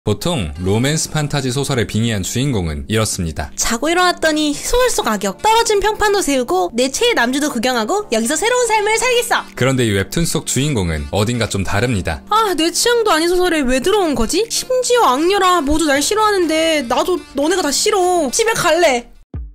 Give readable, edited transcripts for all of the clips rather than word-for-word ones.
보통 로맨스 판타지 소설의 빙의한 주인공은 이렇습니다. 자고 일어났더니 소설 속 악역, 떨어진 평판도 세우고 내 최애 남주도 구경하고 여기서 새로운 삶을 살겠어. 그런데 이 웹툰 속 주인공은 어딘가 좀 다릅니다. 내 취향도 아닌 소설에 왜 들어온 거지? 심지어 악녀라 모두 날 싫어하는데 나도 너네가 다 싫어. 집에 갈래.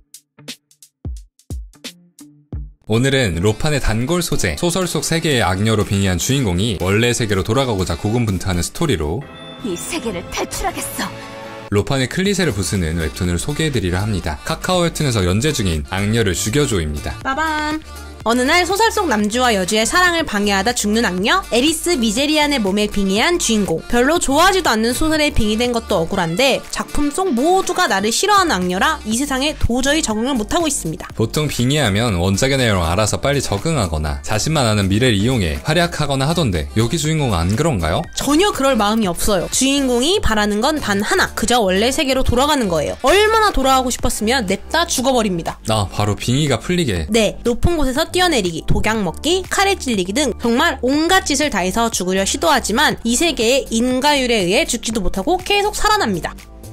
오늘은 로판의 단골 소재, 소설 속 세계의 악녀로 빙의한 주인공이 원래 세계로 돌아가고자 고군분투하는 스토리로 이 세계를 탈출하겠어. 로판의 클리셰를 부수는 웹툰을 소개해드리려 합니다. 카카오 웹툰에서 연재 중인 악녀를 죽여줘입니다. 빠밤. 어느 날 소설 속 남주와 여주의 사랑을 방해하다 죽는 악녀 에리스 미제리안의 몸에 빙의한 주인공. 별로 좋아하지도 않는 소설에 빙의된 것도 억울한데 작품 속 모두가 나를 싫어하는 악녀라 이 세상에 도저히 적응을 못하고 있습니다. 보통 빙의하면 원작의 내용 알아서 빨리 적응하거나 자신만 아는 미래를 이용해 활약하거나 하던데 여기 주인공은 안 그런가요? 전혀 그럴 마음이 없어요. 주인공이 바라는 건 단 하나, 그저 원래 세계로 돌아가는 거예요. 얼마나 돌아가고 싶었으면 냅다 죽어버립니다. 바로 빙의가 풀리게. 네, 높은 곳에서 뛰어내리기, 독약 먹기, 칼에 찔리기 등 정말 온갖 짓을 다해서 죽으려 시도하지만 이 세계의 인과율에 의해 죽지도 못하고 계속 살아납니다.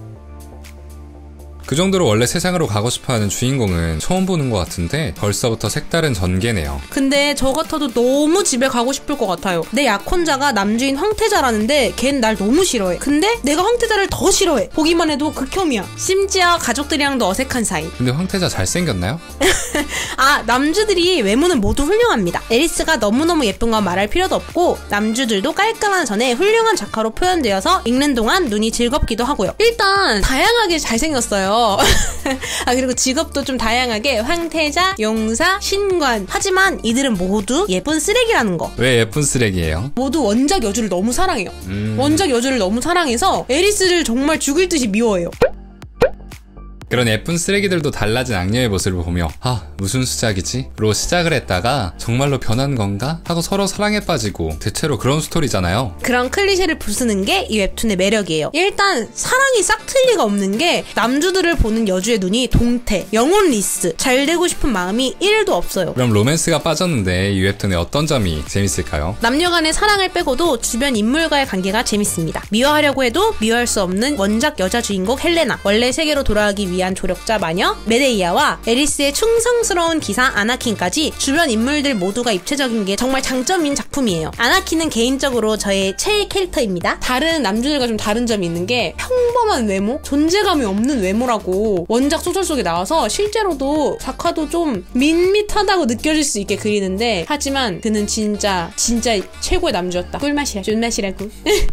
그 정도로 원래 세상으로 가고 싶어하는 주인공은 처음 보는 것 같은데 벌써부터 색다른 전개네요. 근데 저 같아도 너무 집에 가고 싶을 것 같아요. 내 약혼자가 남주인 황태자라는데 걘 날 너무 싫어해. 근데 내가 황태자를 더 싫어해. 보기만 해도 극혐이야. 심지어 가족들이랑도 어색한 사이. 근데 황태자 잘생겼나요? 남주들이 외모는 모두 훌륭합니다. 에리스가 너무너무 예쁜 건 말할 필요도 없고 남주들도 깔끔한 선에 훌륭한 작화로 표현되어서 읽는 동안 눈이 즐겁기도 하고요. 일단 다양하게 잘생겼어요. 그리고 직업도 좀 다양하게 황태자, 용사, 신관. 하지만 이들은 모두 예쁜 쓰레기라는 거. 왜 예쁜 쓰레기예요? 모두 원작 여주를 너무 사랑해요. 원작 여주를 너무 사랑해서 에리스를 정말 죽일 듯이 미워해요. 그런 예쁜 쓰레기들도 달라진 악녀의 모습을 보며 무슨 수작이지? 로 시작을 했다가 정말로 변한 건가? 하고 서로 사랑에 빠지고 대체로 그런 스토리잖아요. 그런 클리셰를 부수는 게 이 웹툰의 매력이에요. 일단 사랑이 싹 틀 리가 없는 게 남주들을 보는 여주의 눈이 동태, 영혼 리스, 잘 되고 싶은 마음이 1도 없어요. 그럼 로맨스가 빠졌는데 이 웹툰의 어떤 점이 재밌을까요? 남녀 간의 사랑을 빼고도 주변 인물과의 관계가 재밌습니다. 미워하려고 해도 미워할 수 없는 원작 여자 주인공 헬레나, 원래 세계로 돌아가기 위한 조력자 마녀 메데이아와 에리스의 충성스러운 기사 아나킨까지 주변 인물들 모두가 입체적인 게 정말 장점인 작품이에요. 아나킨은 개인적으로 저의 최애 캐릭터입니다. 다른 남주들과 좀 다른 점이 있는 게 평범한 외모? 존재감이 없는 외모라고 원작 소설 속에 나와서 실제로도 작화도 좀 밋밋하다고 느껴질 수 있게 그리는데 하지만 그는 진짜 최고의 남주였다. 꿀맛이야. 존맛이라고.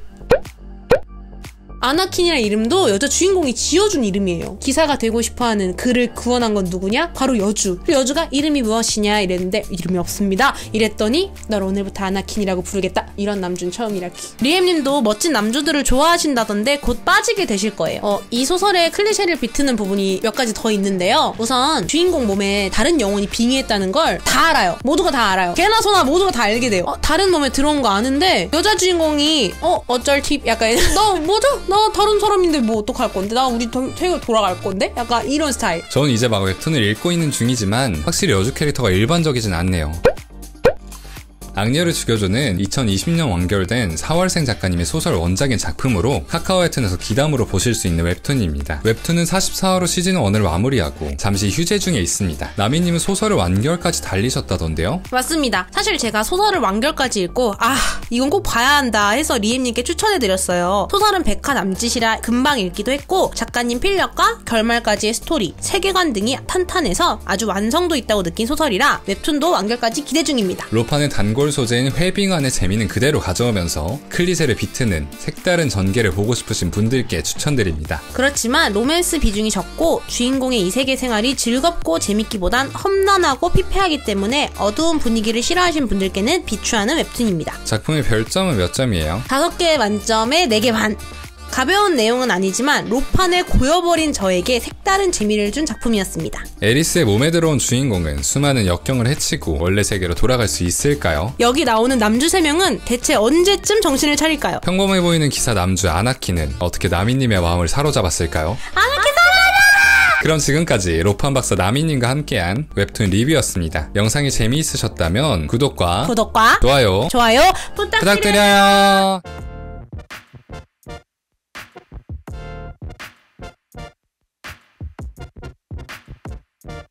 아나킨이라는 이름도 여자 주인공이 지어준 이름이에요. 기사가 되고 싶어하는 그를 구원한 건 누구냐? 바로 여주. 여주가 이름이 무엇이냐 이랬는데 이름이 없습니다. 이랬더니 널 오늘부터 아나킨이라고 부르겠다. 이런 남주는 처음이라기. 리엠님도 멋진 남주들을 좋아하신다던데 곧 빠지게 되실 거예요. 이 소설의 클리셰를 비트는 부분이 몇 가지 더 있는데요. 우선 주인공 몸에 다른 영혼이 빙의했다는 걸 다 알아요. 모두가 다 알아요. 개나 소나 모두가 다 알게 돼요. 다른 몸에 들어온 거 아는데 여자 주인공이 어쩔 팁 약간 너 뭐죠? 나 다른 사람인데 뭐 어떡할 건데? 나 우리 세계로 돌아갈 건데? 약간 이런 스타일. 저는 이제 막 웹툰을 읽고 있는 중이지만 확실히 여주 캐릭터가 일반적이진 않네요. 악녀를 죽여줘는 2020년 완결된 4월생 작가님의 소설 원작인 작품으로 카카오 웹툰에서 기담으로 보실 수 있는 웹툰입니다. 웹툰은 44화로 시즌 1을 마무리하고 잠시 휴재 중에 있습니다. 나미님은 소설을 완결까지 달리셨다던데요? 맞습니다. 사실 제가 소설을 완결까지 읽고 이건 꼭 봐야 한다 해서 리엠님께 추천해드렸어요. 소설은 100화 남짓이라 금방 읽기도 했고 작가님 필력과 결말까지의 스토리, 세계관 등이 탄탄해서 아주 완성도 있다고 느낀 소설이라 웹툰도 완결까지 기대 중입니다. 로판의 단골 소재인 회빙안의 재미는 그대로 가져오면서 클리셰를 비트는 색다른 전개를 보고 싶으신 분들께 추천드립니다. 그렇지만 로맨스 비중이 적고 주인공의 이 세계 생활이 즐겁고 재밌기보단 험난하고 피폐하기 때문에 어두운 분위기를 싫어하시는 분들께는 비추하는 웹툰입니다. 작품의 별점은 몇 점이에요? 5개 만점에 4개 반. 가벼운 내용은 아니지만 로판에 고여버린 저에게 색다른 재미를 준 작품이었습니다. 에리스의 몸에 들어온 주인공은 수많은 역경을 헤치고 원래 세계로 돌아갈 수 있을까요? 여기 나오는 남주 3명은 대체 언제쯤 정신을 차릴까요? 평범해 보이는 기사 남주 아나킨은 어떻게 나미님의 마음을 사로잡았을까요? 아나킨 사랑하라! 그럼 지금까지 로판 박사 나미님과 함께한 웹툰 리뷰였습니다. 영상이 재미있으셨다면 구독과 좋아요 부탁드려요. 네.